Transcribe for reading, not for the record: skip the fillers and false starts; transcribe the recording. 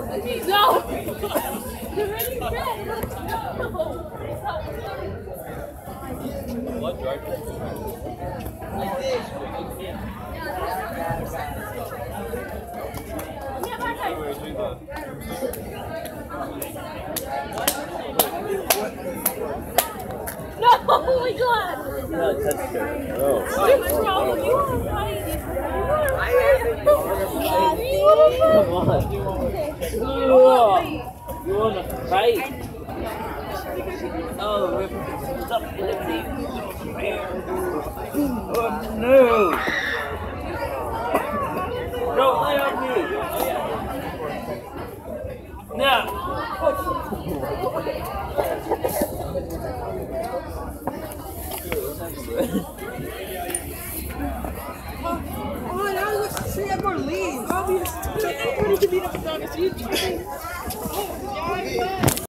No! You're ready to What drive? No! Oh my god! No, that's good. Oh. What's wrong with you? Are fighting. Come on. You want to fight? Oh, stop hitting me. Oh, no. Don't lay on me. No. Oh, now let's see more leaves. Obviously, everybody can beat up the dog.